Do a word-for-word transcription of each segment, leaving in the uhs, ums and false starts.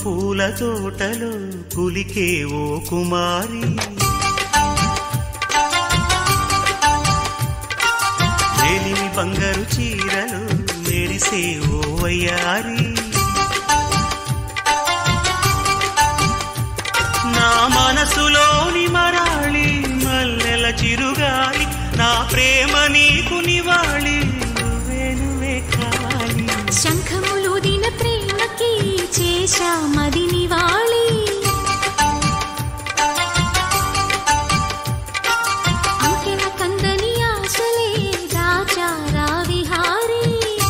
పూల తోటలో కులికే ఓ కుమారి, వేలిమి బంగారు చీరలు మెరిసే ఓ వయ్యారి, నా మనసులోని మరాళి మల్లెల చిరుగాలి, నా ప్రేమ నీకు నివాళి నువ్వే నువ్వే కావాలి. శంఖములుదిన ప్రేమకి చేశా మది నివాళి, అంకెల కందని ఆశలే రాజారా విహారీ,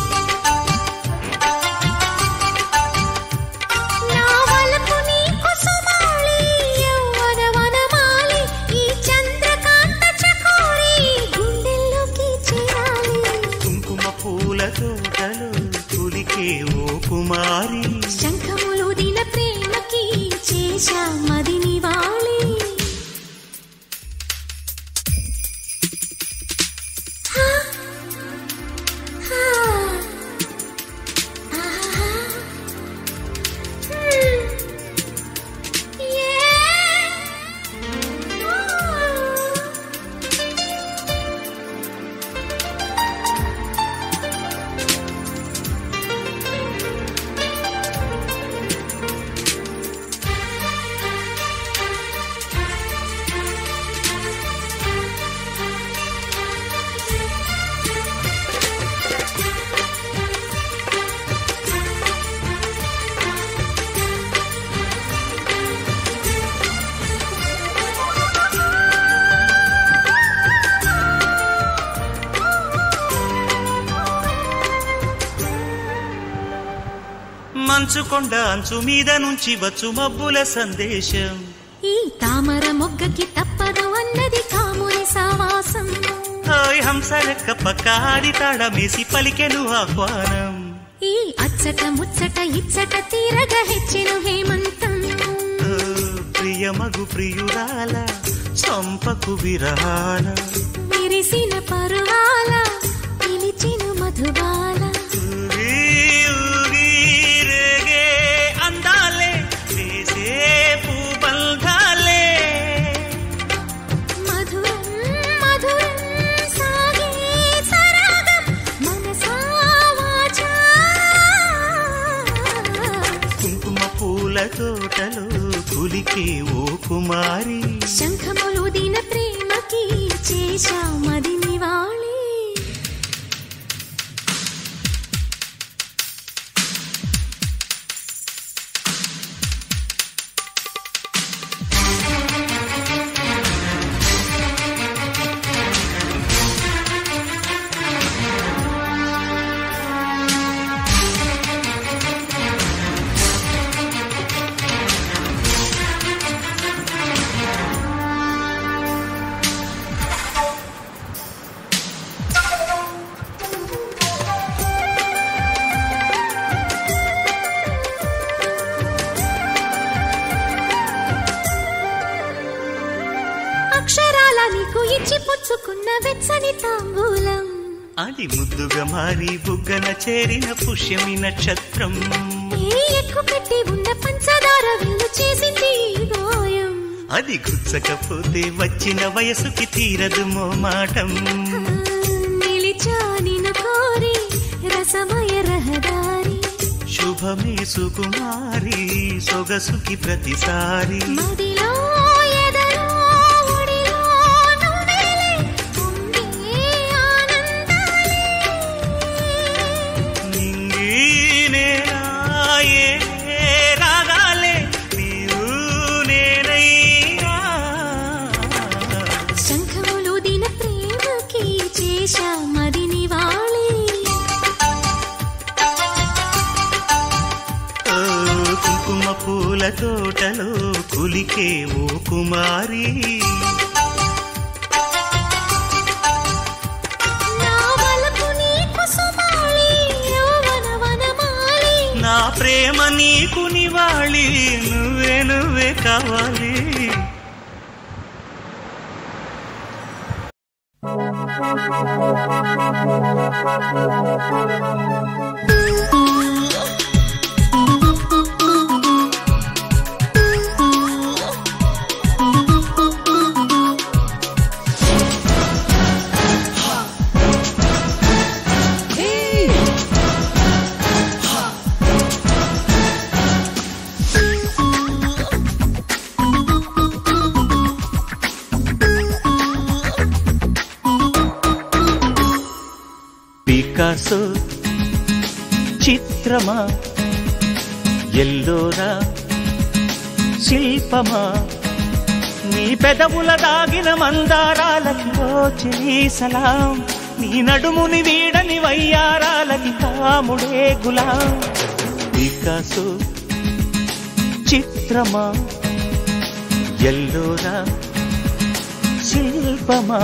నా వలపు నీకు సుమాళి యౌవన వనమాలి, ఈ చంద్రకాంత చకోరి గుండెల్లోకి చేరాలి. కుంకుమ పూల తోటలో కులికే ఓ కుమారి, శంఖములుదిన ప్రేమకి చేశా మది నివాళి. మంచుకొండ అంచు మీద నుంచి వచ్చు మబ్బుల సందేశం, ఈ తామర మొగ్గకి తప్పదు అన్నది కాముని సావాసం, హాయ్ హంసలెక్క పక్కాడి తాళమేసి పలికెను ఆహ్వానం, ఈ అచ్చట ముచ్చట ఇచ్చట తీరగా హెచ్చెను హేమంతం, ప్రియమగు ప్రియురాల చంపకు విరహాల, విరిసిన పరువాల పిలిచెను మధుబాల, అందాలే వేసే పూబంధాలే, మధురం మధురం సాగే సరాగం మనసా వాచా. కుంకుమ పూల తోటలో కులికే ఓ కుమారి, శంఖములుదిన ప్రేమకి చేశా మది నివాళి. అక్షరాల నీకు ఇచ్చి పుచ్చుకున్న వెచ్చని తాంబూలం, అది ముద్దుగా మారి బుగ్గన చేరిన పుష్యమి నక్షత్రం, ఏ ఎక్కు పెట్టి ఉన్న పంచదార విల్లు చేసింది ఈ గాయం, అది గుచ్చకపోతే వచ్చిన వయసుకి తీరదు మోమాటం, నిలిచా నిన్ను కోరి రసమయ రహదారి, శుభమే సుకుమారి సొగసుకి ప్రతిసారి, మదిలో ఎదలో ఒడిలో నువ్వేలే పొంగే ఆనందాలే, నింగి నేలా ఏ రాగాలే నీవు నేనైనా, శంఖములుదిన ప్రేమకి చేశా మది నివాళి. ఓ కుంకుమ పూల తోటలో కులికే ఓ కుమారి, నా వలపు నీకు సుమాళి యౌవన వనమాలి, నా ప్రేమ నీకు నివాళి నువ్వే నువ్వే కావాలి. పికాసో చిత్రమా ఎల్లోరా శిల్పమా నీ పెదవుల దాగిన మందారాలకి రోజీ సలాం నీ నడుముని వీడని వయ్యారాలకి కాముడే గులాం పికాసో చిత్రమా ఎల్లోరా శిల్పమా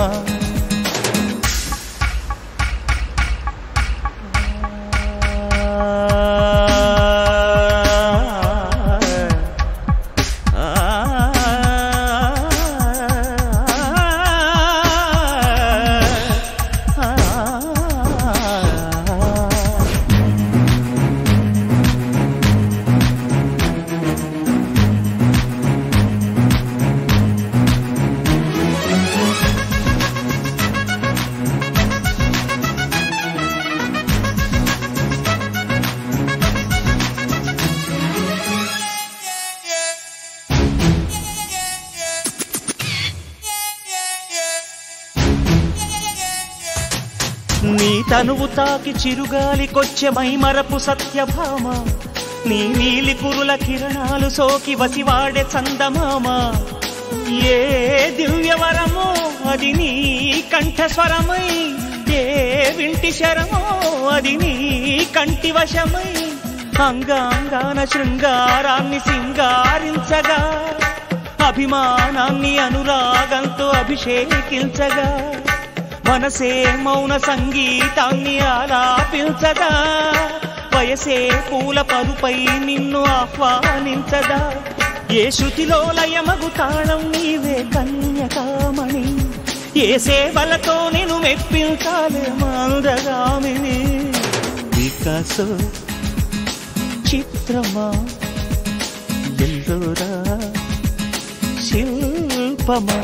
నీ తనువు తాకి చిరుగాలికొచ్చే మైమరపు సత్యభామ నీ నీలి కురుల కిరణాలు సోకి వసివాడే చందమామ ఏ దివ్యవరమో అది నీ కంఠస్వరమై ఏ వింటి శరమో అది నీ కంటి వశమై అంగాంగాన శృంగారాన్ని సింగారించగా అభిమానాన్ని అనురాగంతో అభిషేకించగా మనసే మౌన సంగీతాన్ని ఆలాపించదా వయసే పూల పరుపై నిన్ను ఆహ్వానించదా ఏ శృతిలో లయమగు తాళం నీవే కన్యకామణి ఏ సేవలతో నేను మెప్పించాలే మందగామిని పికాసో చిత్రమా ఎల్లోరా శిల్పమా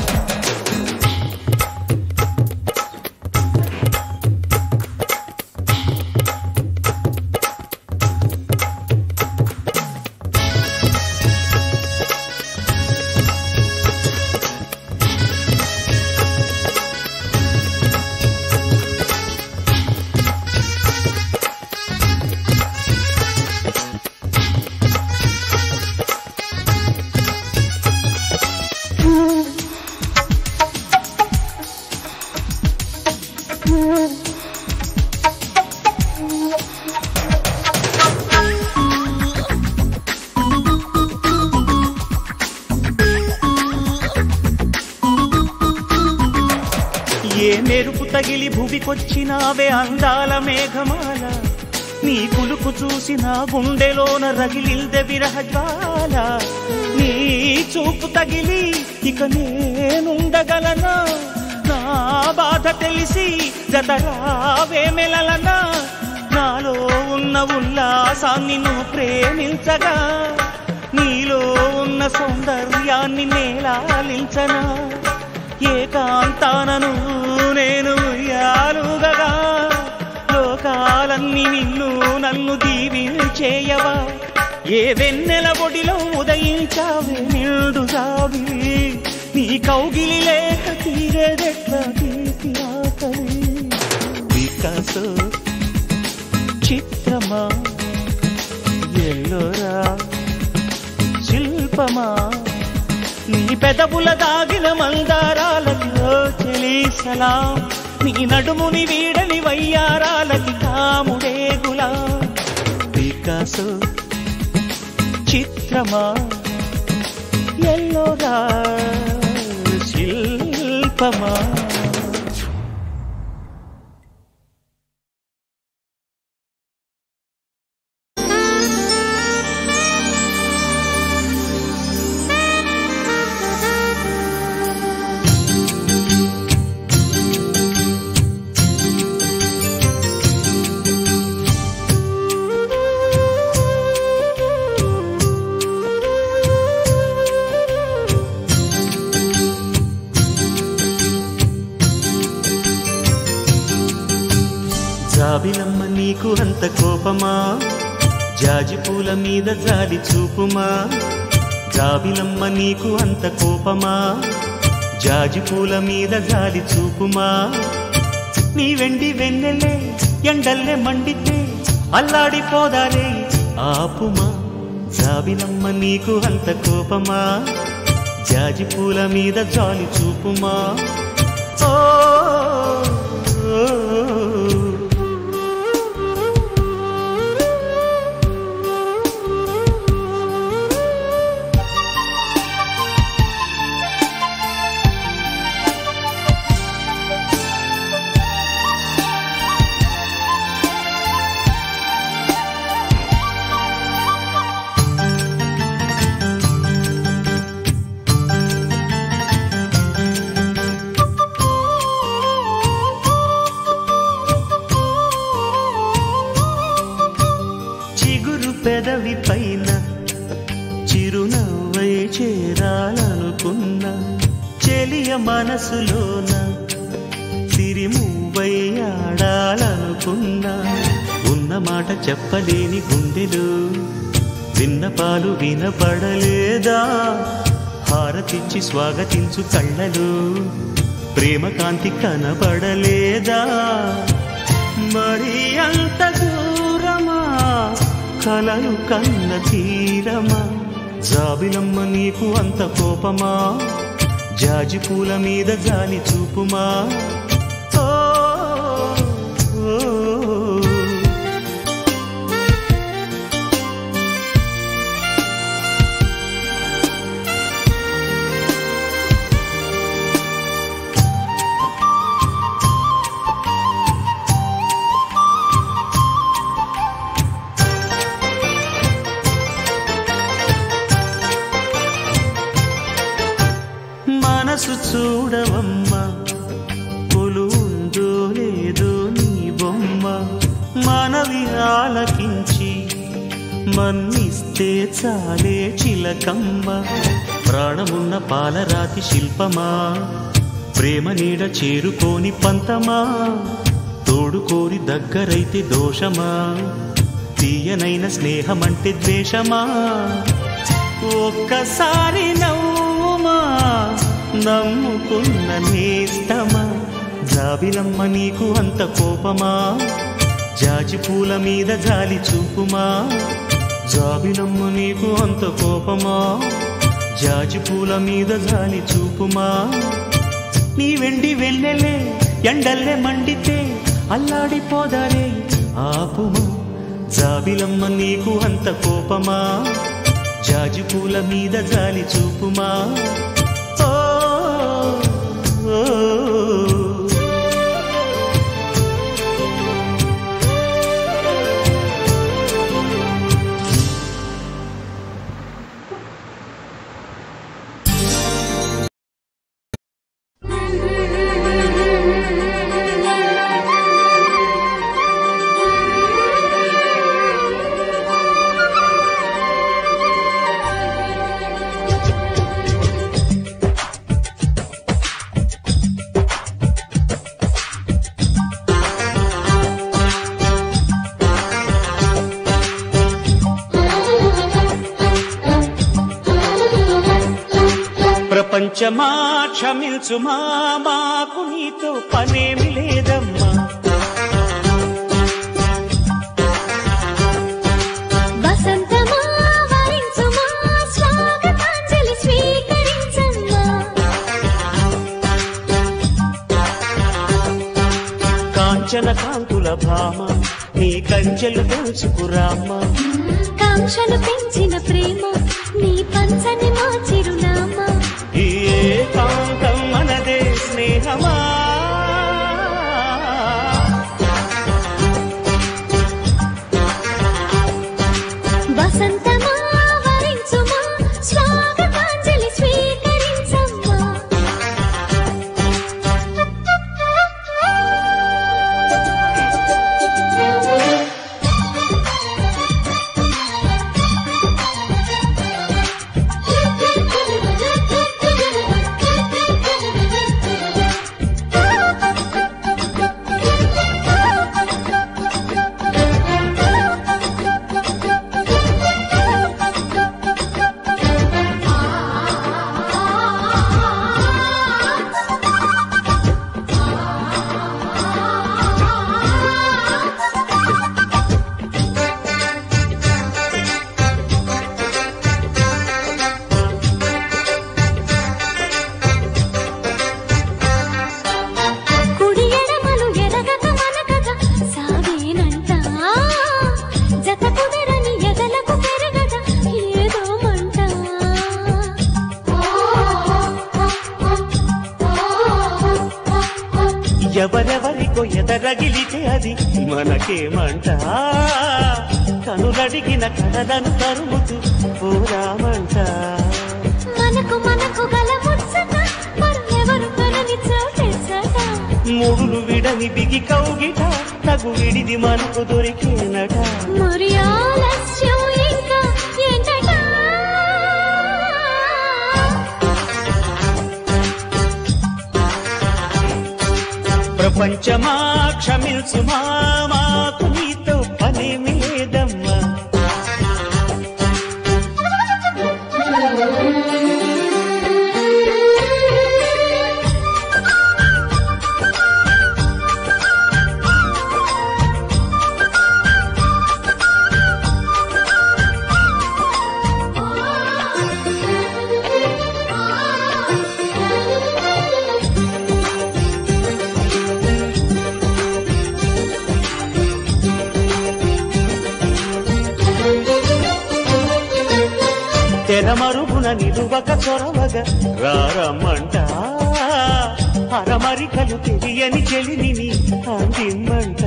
ఏ మెరుపు తగిలి భువికొచ్చినావే అందాల మేఘమాల నీ కులుకు చూసి నా గుండెలోన రగిలిల్దె విరహజ్వాల నీ చూపు తగిలి ఇక నేనుండగలనా నా బాధ తెలిసి జతరావే మెలలనా నాలో ఉన్న ఉల్లాసాన్ని నువ్వు ప్రేమించగా నీలో ఉన్న సౌందర్యాన్ని నేలాలించనా ఏకాంతానను నేను ఉయ్యాలుగగా లోకాలన్నీ నిన్ను నన్ను దీవించేయవా ఏ వెన్నెల ఒడిలో ఉదయించావే నిండు జాబిలి నీ కౌగిలి లేక తీరేదెట్లా తీపి ఆకలి పికాసో చిత్రమా ఎల్లోరా శిల్పమా నీ పెదవుల దాగిన మందారాలకి రోజీ సలాం నీ నడుముని వీడని వయ్యారాలకి కాముడే గులాం పికాసో చిత్రమా ఎల్లోరా శిల్పమా జాబిలమ్మ నీకు అంత కోపమా జాజి పూల మీద జాలి చూపుమా జాబిలమ్మ నీకు అంత కోపమా జాజి పూల మీద జాలి చూపుమా నీ వెండి వెన్నెలే ఎండల్లే మండితే అల్లాడిపోదారే ఆపుమా జాబిలమ్మ నీకు అంత కోపమా జాజి పూల మీద జాలి చూపుమా ఓ పెదవి పైన చిరునవ్వై చేరాలనుకున్నా చెలియ మనసులోన సిరిమువ్వై ఆడాలనుకున్నా ఉన్న మాట చెప్పలేని గుండెలు విన్నపాలు వినపడలేదా హారతిచ్చి స్వాగతించు కళ్ళలు ప్రేమ కాంతి కనబడలేదా మరి అంత దూరమా కలలు కన్న తీరమా జాబిలమ్మ నీకు అంత కోపమా జాజి పూల మీద జాలి చూపుమా ఓ మనసు చూడవమ్మా కొలుందో లేదో నీ బొమ్మ మనవి ఆలకించి మన్నిస్తే చాలే చిలకమ్మ ప్రాణమున్న పాలరాతి శిల్పమా ప్రేమ నీడ చేరుకోని పంతమా తోడుకోరి దగ్గరైతే దోషమా తీయనైన స్నేహమంటే ద్వేషమా ఒక్కసారి నవ్వుమా నమ్ముకున్న నేస్తమా జాబిలమ్మ నీకు అంత కోపమా జాజి పూల మీద జాలి చూపుమా జాబిలమ్మ నీకు అంత కోపమా జాజి పూల మీద జాలి చూపుమా నీ వెండి వెన్నెలే ఎండల్లే మండితే అల్లాడిపోదారే ఆపుమా జాబిలమ్మ నీకు అంత కోపమా జాజి పూల మీద జాలి చూపుమా ఓ ప్రపంచమా క్షమించుమా మాకు నీతో పనేమి లేదమ్మా వసంతమా వరించుమా స్వాగతాంజలి స్వీకరించమ్మా కాంచన కాంతుల భామ నీ కంచెలు దోచుకురామ్మా కాంక్షలు పెంచిన ప్రేమ నీ పంచని మా చిరునామా ఈ ఏకాంతం మనదే స్నేహమా వసంతమా వరించుమా స్వాగతాంజలి స్వీకరించమ్మా ఎవరికో ఎదరగిలితే అది మనకేమంట కనులడిగిన కడలను తరుముతూ పోరామంట మనకు మనకు గల ముచ్చట మరెవరు మనని చోటెచ్చట మూడులు విడని బిగి కౌగిట తగు విడిది మనకు దొరికేనట మరి ఆలస్యం ఇంకా ఏంటట ప్రపంచమా క్షమించుమా మాకు నీతో పనేమి లేదమ్మా తెరమరుగున నిలువక చొరవగా రారమ్మంట అరమరికలు తెలియని చెలిని అందిమ్మంట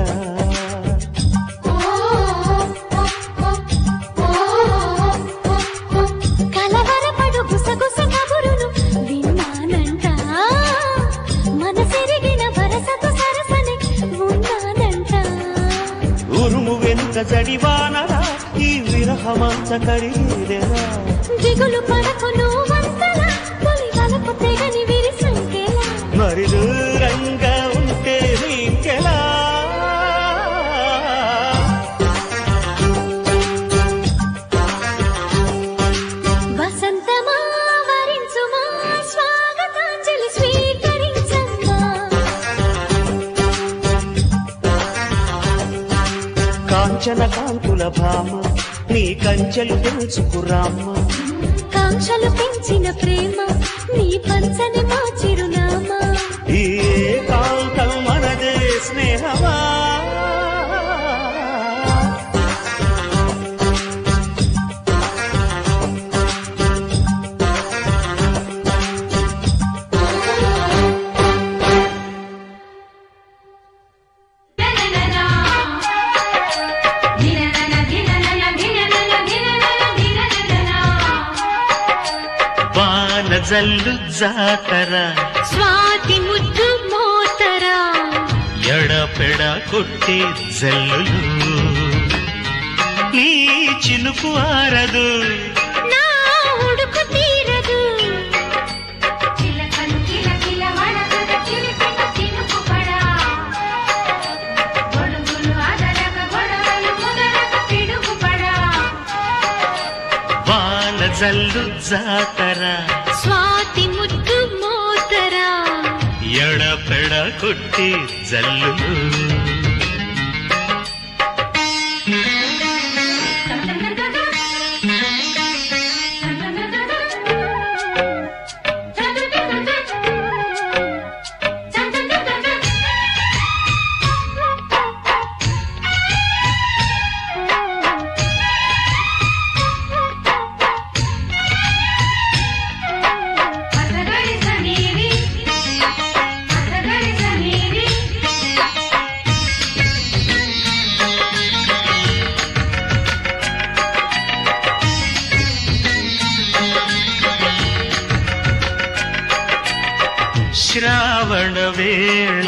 కలవరపడు గుసగుస కబురును విన్నానంట మనసెరిగిన వరసతో సరసని ఉన్నానంట ఉరుము వెనుక జడివానరా ఈ విరహమంత కడిగేదెరా దిగులు పడకు నువ్వంతలా తొలి వలపు తెగని విరి సంకెలా మరి దూరంగా ఉంటే ఇంకెలా వసంతమా వరించుమా స్వాగతాంజలి స్వీకరించమ్మా కాంచన కాంతుల భామ నీ కంచెలు తెలుసుకురామ్మ కాంక్షలు పెంచిన ప్రేమ నీ పంచని మా చిరునామా ఈ కాంతం మనదే స్నేహమా జల్లు జాతర స్వాతి ముద్దు మోతరా ఎడపెడ కొట్టే జల్లులు నీ చినుకు ఆరదు నా ఉడుకు తీరదు వాన జల్లు జాతర స్వాతి ముద్దు మోతరా ఎడపెడ కొట్టే జల్లులు శ్రావణ వేళ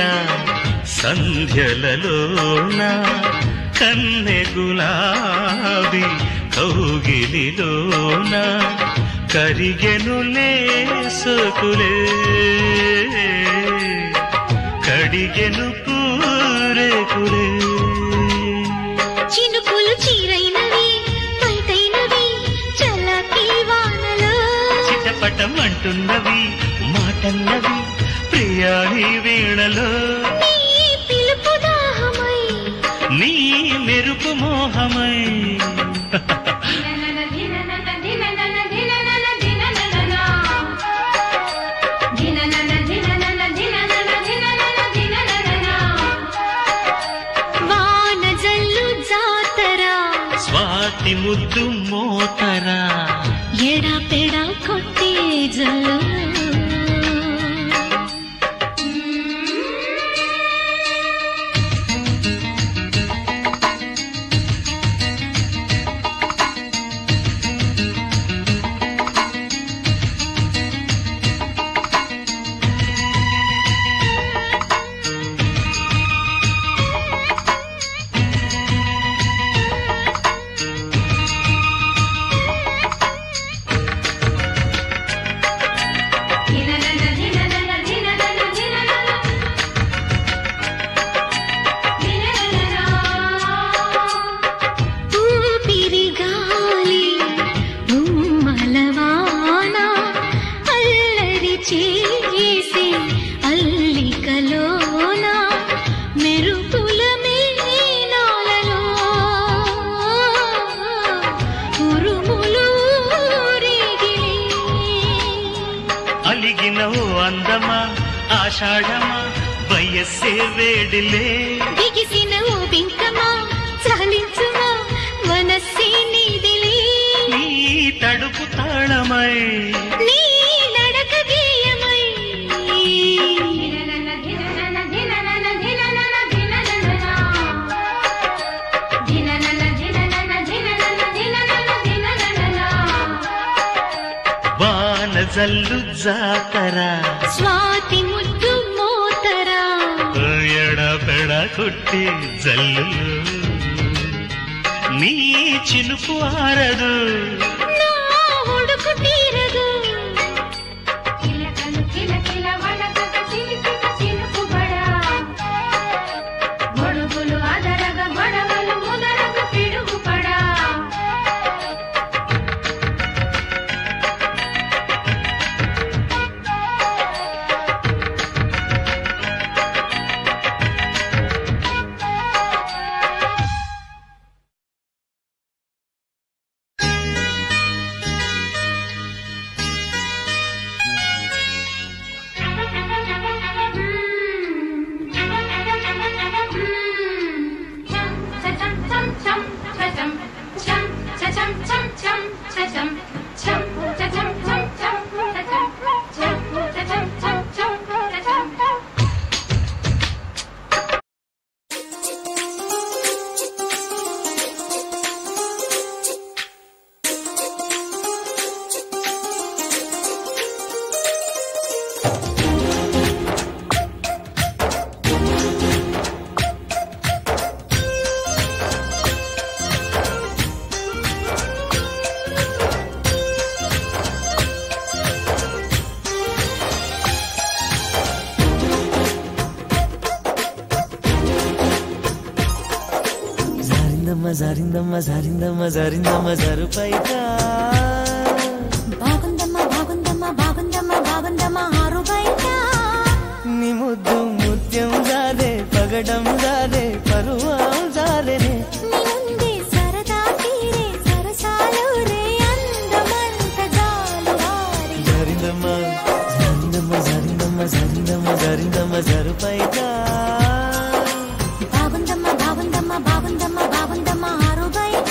సంధ్యలలోన కన్నె గులాబీ కౌగిలిలోన కరిగెనులే సోకులే కడిగెను పూరేకులే చినుకులు చీరైనవి పైటైనవి చల్లకి వానలో చిటపటం అంటున్నవి మాటన్నవి ప్రియాణి వీణలో నీ పిలుపు దాహమై నీ మెరుపు మోహమై వాన జల్లు జాతరా స్వాతి ముద్దు మోతరా ఎడా పెడా కొట్టే జల్లు ఆషాఢమా వయస్సే వేడిలే బిగిసిన ఊబింకమా చాలించుమా మనస్సే నీదిలే నీ తడుపు తాళమై నీ నడక గేయమై వాన జల్లు జాతరా స్వాతి ముద్దు మోతరా ఎడపెడ కొట్టి జల్లులు నీ చినుకు ఆరదు నా ఉడుకు తీరదు గొడుగులు అదరగ గొడవలు ముదరగ పిడుగుపడా జారిందమ్మ జారిందమ్మ జారిందమ్మ జరుపైగా బాగుందమ్మ బాగుందమ్మ బాగుందమ్మ బాగుందమ్మ ఆరు బయట నీ ముద్దు ముత్యం జారే పగడం జారే పరువం జారే నింది సరదా తీరే సరసాలు రే అందమంత జాలువారి జారిందమ్మ జారిందమ్మ జారిందమ్మ జారిందమ్మ జారిందమ్మ జరుపైగా బాగుందమ్మ బాగుందమ్మ బాగుందమ్మ బాగుందమ్మ ఆరు బయట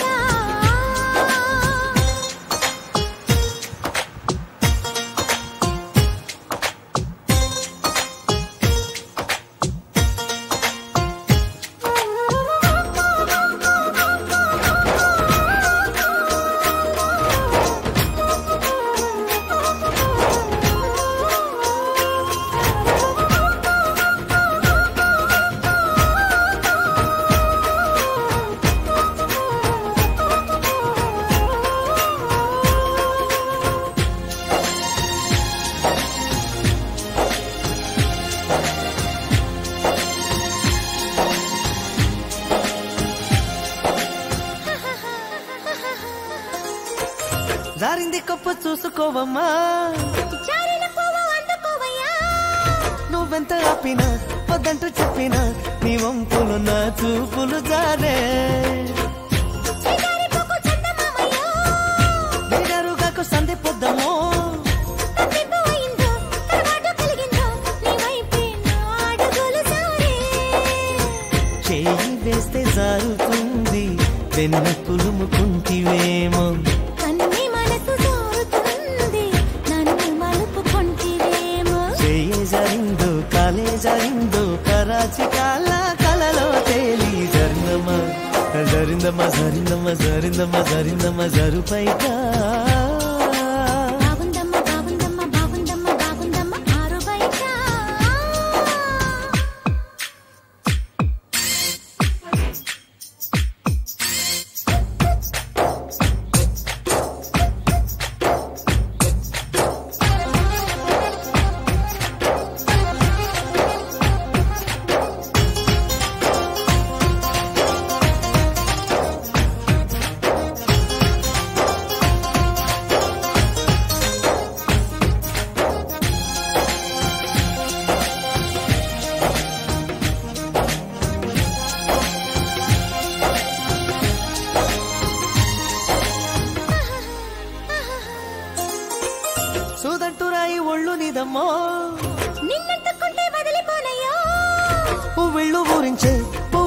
జారింది కప్పు చూసుకోవమ్మా జారిన పువ్వు అందుకోవయ్యా నువ్వెంత ఆపినా వద్దంటూ చెప్పినా నీ వంపులు నా చూపులు జారే శ్రీగారి పువ్వు చందమామయ్యో నిడరుగాకు సంధి పొద్దమో తప్పిపో అయిందో తర్వాత కలిగిందో నీ వైపే నా అడుగులు సారే చేయి వేస్తే జారుతుంది వెన్న పులుముకుంటివేమో కన్ని మనసు జోరుతుంది నన్ను మలుపుకొంటివేమో చేయి జారిందో కాలే జారిందో కరాచి కాల కలలో తేలి జరినమ్మా జరినమ్మా జరినమ్మా జరినమ్మా జరినమ్మా జరుపైగా బాగుందమ్మ బాగుందమ్మ బాగుందమ్మ బాగుందమ్మ ఆరు బయట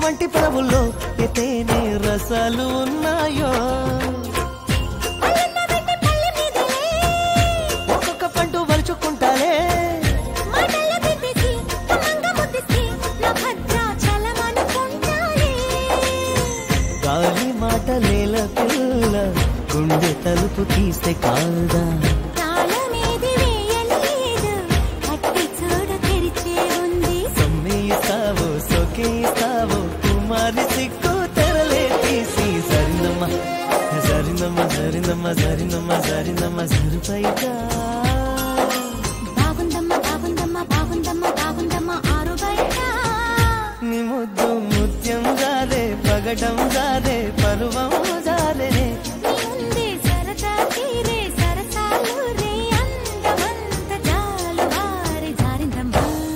వంటి ప్రభుల్లో ఎతేనే రసాలు ఉన్నాయో పల్లెన్న వెండి పల్లె మీదలే ఒక్కొక్క పండు వలుచుకుంటాలే మాటల పెట్టేసి కమంగ ముద్దిసి నా భద్రాచలమనుకుంటాలే గాలి మాటలేల పిల్ల గుండె తలుపు తీస్తే కాదా తాళమేది వేయలేదు కట్టి చూడ తెరిచే ఉంది సమ్మేస్తావో సొకేస్తావో కుమారి సిక్కు తెరలే తీసి సరినమ్మ సరినమ్మ సరినమ్మ సరినమ్మ సరినమ్మ సరిపైగా బాగుందమ్మ బాగుందమ్మ బాగుందమ్మ బాగుందమ్మ ఆరు బయట నీ ముద్దు ముత్యం జారే పగడం జారే పరువం జారే నీ ఉంది సరదా తీరే సరసాలు రే అందమంత జాలు వారి జారిందమ్మ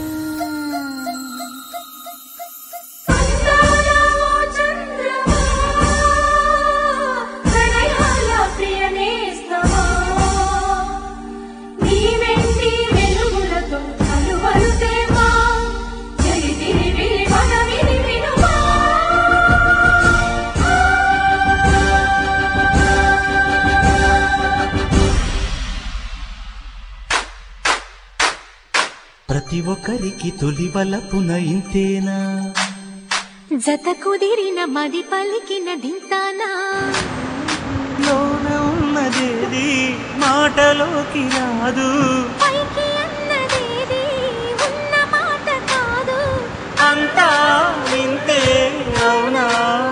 ప్రతి ఒక్కరికి తొలి వలపున ఇంతేనా జత కుదిరిన మది పలికిన దింతానా లోన ఉన్నదేది మాటలోకి రాదు పైకి అన్నదేది ఉన్న మాట కాదు అంతా ఇంతే అవునా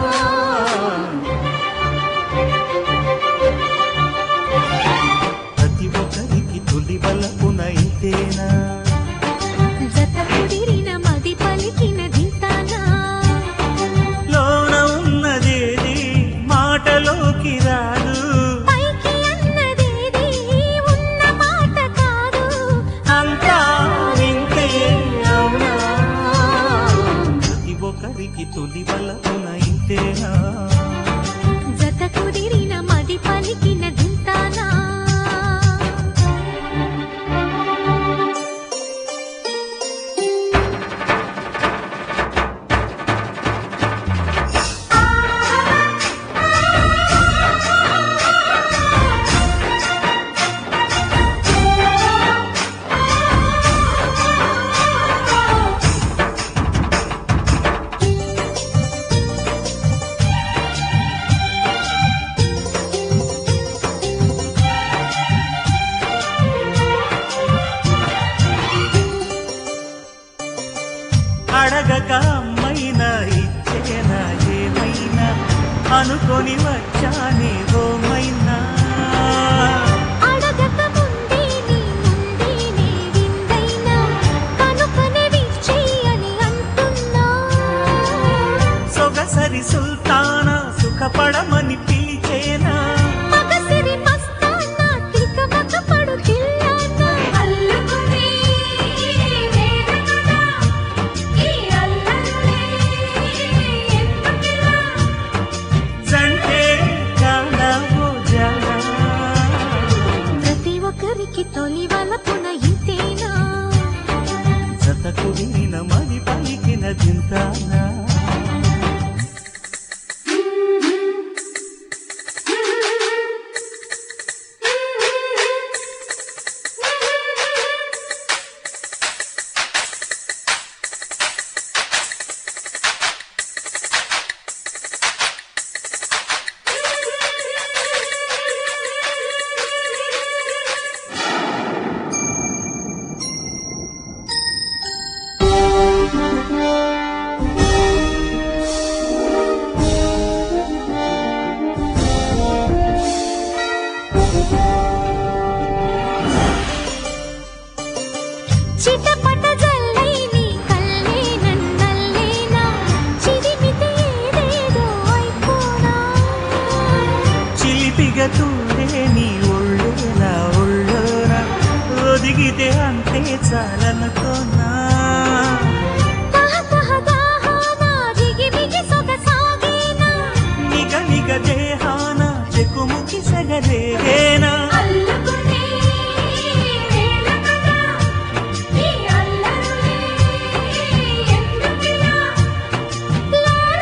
ప్రతి ఒక్కరికి తొలి వలపున ఇంతేనా జత కుదిరిన మది పలికిన దింతానా లోన ఉన్నదేది మాటలోకి రాదు పైకి అన్నదేది ఉన్న మాట కాదు అంతా ఇంతే అవునా ప్రతి ఒక్కరికి తొలి వలపున ఇంతేనా జత కుదిరిన మది పలికిన దింతానా అడగక అమ్మైనా ఇచ్చేనా ఏమైనా అనుకొని వచ్చానే ఓమైనా అడగక ముందే నీ ముందే నే విందైనా కనుకనే విచ్చేయని అంటున్నా సొగసరి సుల్తానా సుఖపడమని పిలిచేనా మగసిరి మస్తానా తికమక పడు తిల్లానా అల్లుకునే వేదనగా ఈ అల్లల్లే ఎందుకిలా జంటే కానా ఓ జానా ప్రతి ఒక్కరికి తొలి వలపున ఇంతేనా జత కుదిరిన మరి పలికిన దింతానా చిటపట జల్లై నీ కల్లే నన్నల్లేనా చిరిమితే ఏదేదో అయిపోనా చిలిపిగా తూడే నీ ఒళ్ళేనా ఒళ్ళోనా ఒదిగితే అంతే చాలనుకోనా తహ తహ దాహానా జిగి బిగి సొగసాగేనా నిగ నిగ దేహాన చెకుముకి సగరేగేనా అల్లుకునే వేళకగా ఈ అల్లరులే ఎందుకిలా లాలా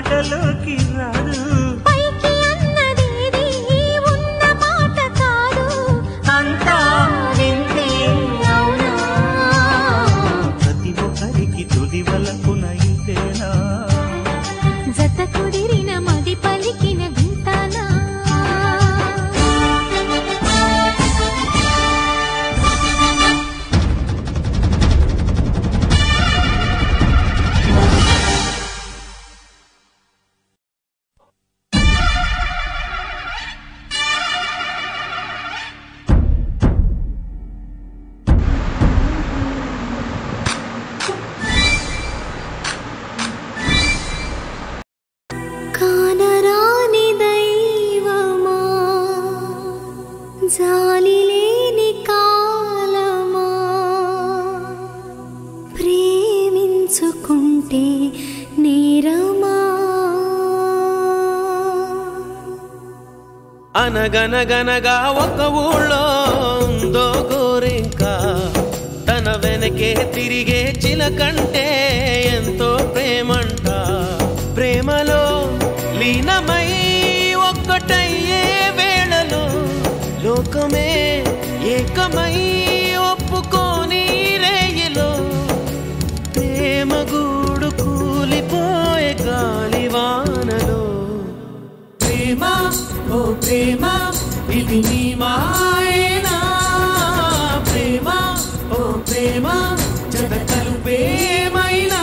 మాటలోకి రాదు పైకి అన్నదేది ఉన్న మాట కాదు అంతా వింతే అవునా ప్రతి ఒక్కరికి తుది వలపున ఇంతేనా జత కుదిరిన మది పలికిన వింతానా కానరాని దైవమా జాలి లేని కాలమా ప్రేమించుకుంటే నేరమా అనగనగనగా ఒక ఊళ్ళో ఉందో గోరింక తన వెనకే తిరిగే చిలకంటే ఎంతో ప్రేమంట ప్రేమలో లీనమై ఒక్కటయ్యే వేళలో లోకమే ఏకమై ఒప్పుకోని రేయిలో ప్రేమ గూడు కూలిపోయే గాలివానలో ప్రేమ ఓ ప్రేమ ఇది నీ మాయేనా ప్రేమ ఓ ప్రేమ జత కలుపేమైనా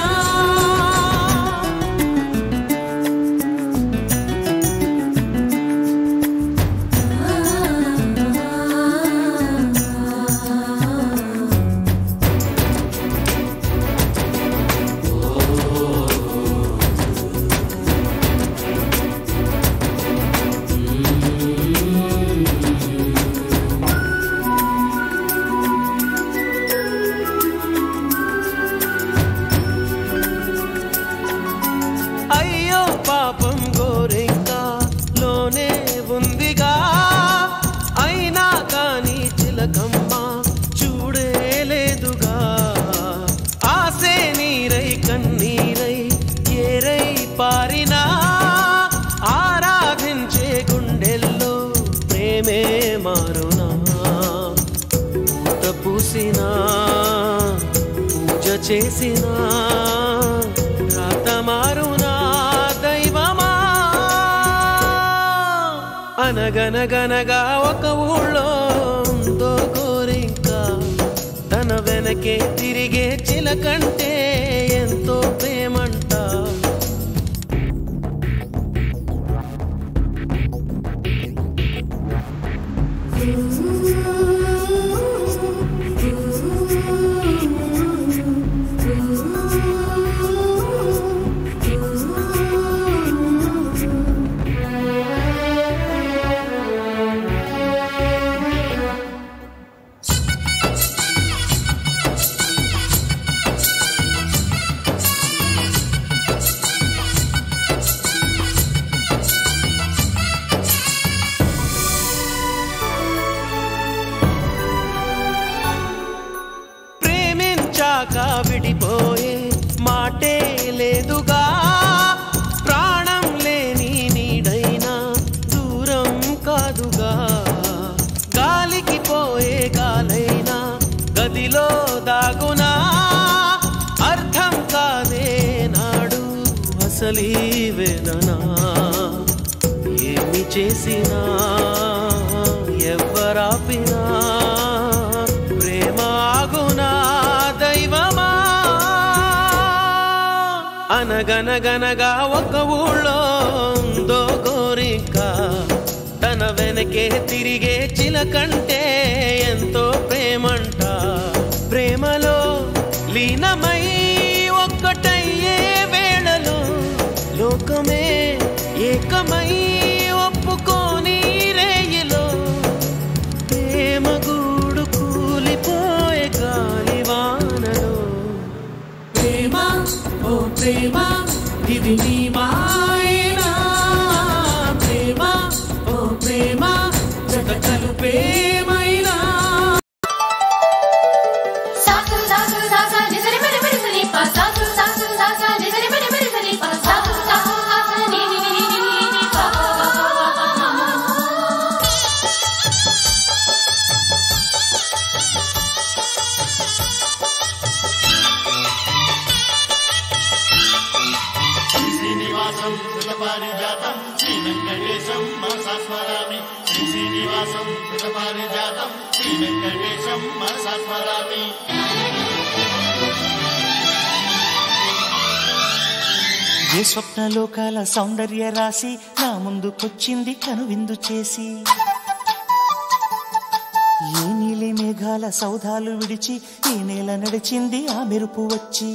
అయ్యో పాపం గోరింక లోనే ఉందిగా అయినా కాని చిలకమ్మ చూడలేదుగా ఆసే నీరై కన్నీరై ఏరై పారినా ఆరాధించే గుండెల్లో ప్రేమే మారునా పూత పూసినా పూజ చేసినా రాత మారునా దైవమా అనగనగనగా ఒక ఊళ్ళో ఉందో గోరింక తన వెనకే తిరిగే చిలకంటే ఎంతో ప్రేమంట ప్రేమించాక విడిపోయే మాటే లేదుగా ప్రాణం లేని నీడైనా దూరం కాదుగా గాలికి పోయే గాలైనా గదిలో దాగునా అర్థం కాదే నాడు అసలీ వేదన ఏమి చేసినా ఎవ్వరాపినా ప్రేమ ఆగునా దైవమా అనగనగనగా ఒక ఊళ్ళో ఉందో గోరింక తన వెనకే తిరిగే చిలకంటే ఎంతో ప్రేమంట ప్రేమలో లీనమై ఒక్కటయ్యే వేళలో లోకమే ఏకమై ఒప్పుకోని రేయిలో ప్రేమ గూడు కూలిపోయే గాలివానలో ప్రేమ ఓ ప్రేమ ఇది నీ మాయేనా ప్రేమ ఓ ప్రేమ జత కలుపేమైనా సాసు సాసు సాసా నిజరి మరి మరి సని పా సాసు సాసు సాసా నిజరి మరి మరి సని పా సాసు సాసు సాసా శ్రీనివాసం సుతపారిజాతం శ్రీ వెంకటేశం మనసా స్మరామి శ్రీ శ్రీనివాసం సుతపారిజాతం శ్రీ వెంకటేశం మనసా స్మరామి. ఏ స్వప్నలోకాల సౌందర్య రాశి నా ముందుకొచ్చింది కనువిందు చేసి, ఏ నీలి మేఘాల సౌధాలు విడిచి ఈ నేల నడిచింది ఆ మెరుపు వచ్చి.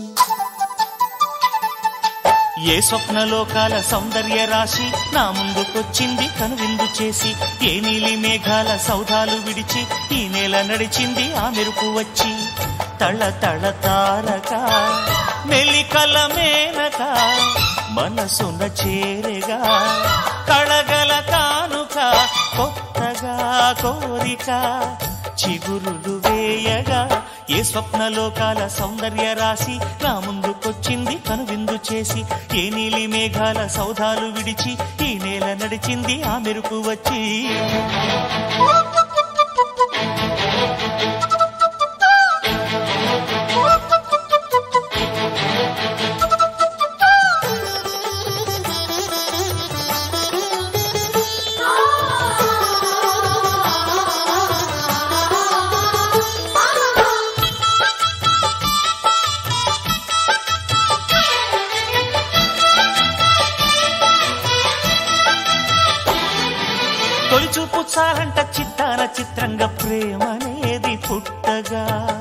ఏ స్వప్నలోకాల సౌందర్య రాశి నా ముందుకొచ్చింది కనువిందు చేసి, ఏ నీలి మేఘాల సౌధాలు విడిచి ఈ నేల నడిచింది ఆ మెరుపు వచ్చి. తళ తళ తారక మెలికల మేనక మనసున చేరగా కళగల కానుక కొత్తగా కోరిక చిగురులు వేయగా. ఏ స్వప్నలోకాల సౌందర్య రాశి నా ముందుకొచ్చింది కనువిందు చేసి, ఏ నీలి మేఘాల సౌధాలు విడిచి ఈ నేల నడిచింది ఆ మెరుపు వచ్చి. తొలిచూపు చాలంట చిత్తాన చిత్రంగా ప్రేమనేది పుట్టగా,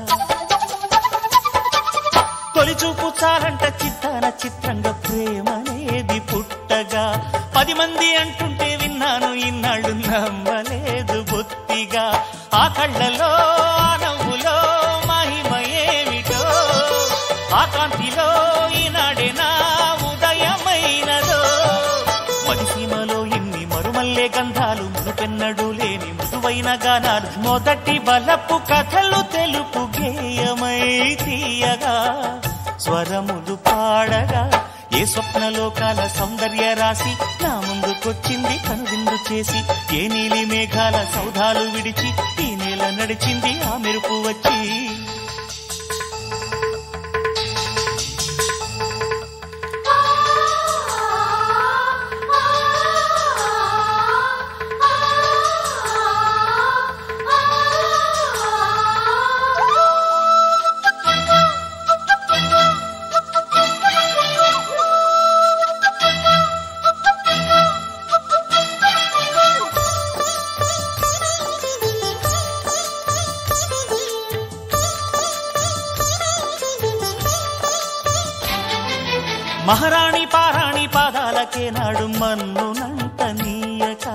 తొలిచూపు చాలంట చిత్తాన చిత్రంగా ప్రేమనేది పుట్టగా. పది మంది అంటుంటే విన్నాను ఇన్నాళ్ళు నమ్మలేదు బొత్తిగా. ఆ కళ్ళలో ఆ నవ్వులో మహిమ ఏమిటో, ఆ కాంతిలో ఈనాడే నా ఉదయమైనదో. మదిసీమలో ఇన్ని మరుమల్లే గంధాలు మునుపెన్నడు లేని మృదువైన గానాలు, మొదటి బలపు కథలు తెలుపు గేయమై తీయగా స్వరములు పాడగా. ఏ స్వప్నలోకాల సౌందర్య రాశి నా ముందుకొచ్చింది కనువిందు చేసి, ఏ నీలి మేఘాల సౌధాలు విడిచి ఈ నేల నడిచింది ఆ మెరుపు వచ్చి. మహారాణి పారాణి పాదాలకే నాడు మన్నునంట నీయక,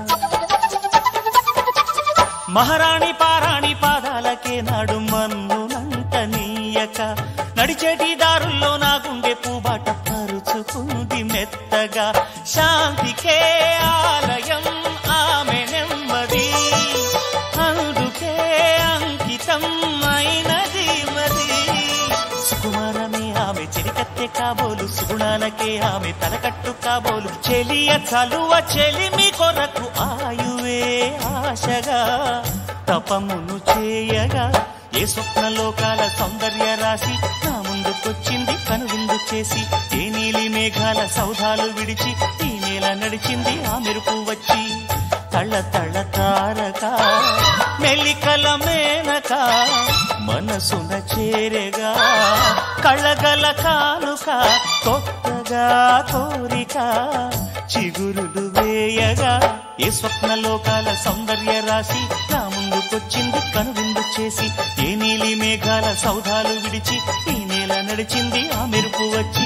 మహారాణి పారాణి పాదాలకే నాడు మన్నునంట నీయక. నడిచేటి దారుల్లో నా గుండె పూబాట పరుచుకుంది మెత్తగా. శాంతికే ఆలయం ఆమె నెమ్మది, అందుకే అంకితం అయినది మది. సుకుమారమే ఆమె చెలికత్తె కాబోలు, సుగుణాలకే ఆమె తలకట్టు కాబోలు. చెలియ చలువ చెలిమి కొరకు ఆయువే ఆశగా తపమును చేయగా. ఏ స్వప్నలోకాల సౌందర్య రాశి నా ముందుకొచ్చింది కనువిందు చేసి, ఏ నీలి మేఘాల సౌధాలు విడిచి ఈ నేల నడిచింది ఆ మెరుపు వచ్చి. తళ తళ తారక మెలికల మేనక మనసున చేరగా కళగల కానుక కొత్తగా కోరిక చిగురులు వేయగా. ఏ స్వప్నలోకాల సౌందర్య రాశి నా ముందుకొచ్చింది కనువిందు చేసి, ఏ నీలి మేఘాల సౌధాలు విడిచి ఈ నేల నడిచింది ఆ మెరుపు వచ్చి.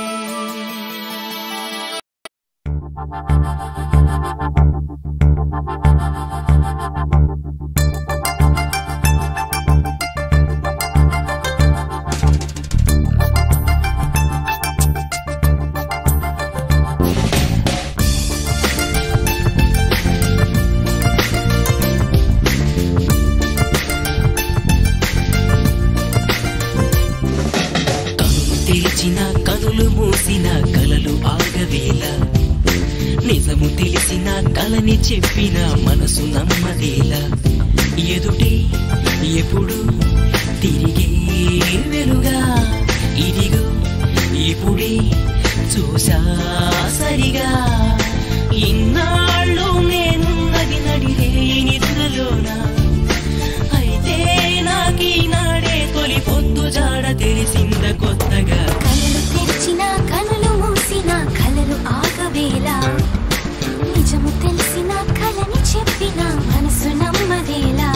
తెరిచిన కనులు మూసిన కలలు ఆగవేళ, నిజము తెలిసిన కలని చెప్పిన మనసు నమ్మదేలా. ఎదుటే ఎప్పుడు తిరిగే వెలుగా ఇదిగో ఇప్పుడే చూసా సరిగా ఇన్నాళ్ళు నేనున్నది నడిరే నిద్రలోనా అయితే నాకీనాడే తొలి పొద్దు జాడ తెలిసింద కొత్తగా కలలు తెరిచిన కనులు మూసిన కలలు ఆగవేలా నిజము తెలిసిన కలని చెప్పిన మనసు నమ్మదేలా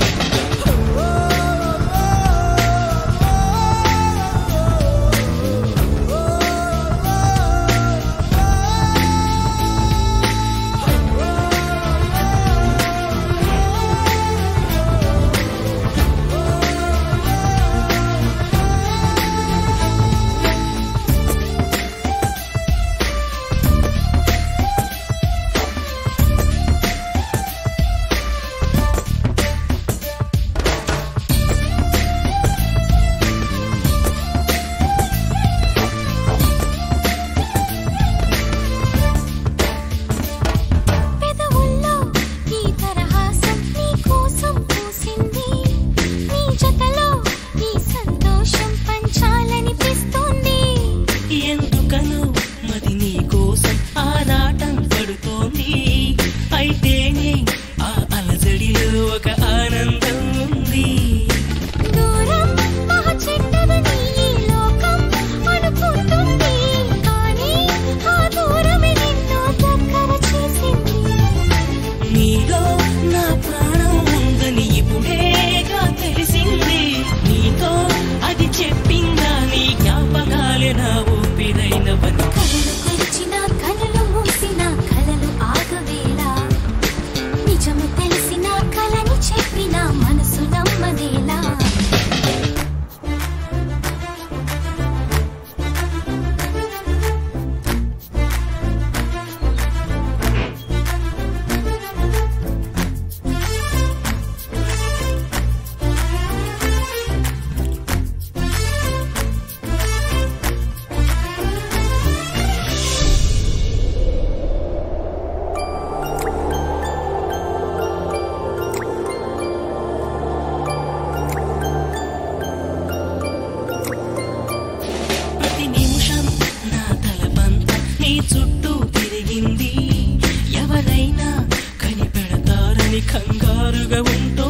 చుట్టూ తిరిగింది ఎవరైనా కనిపెడతారని కంగారుగా ఉంటూ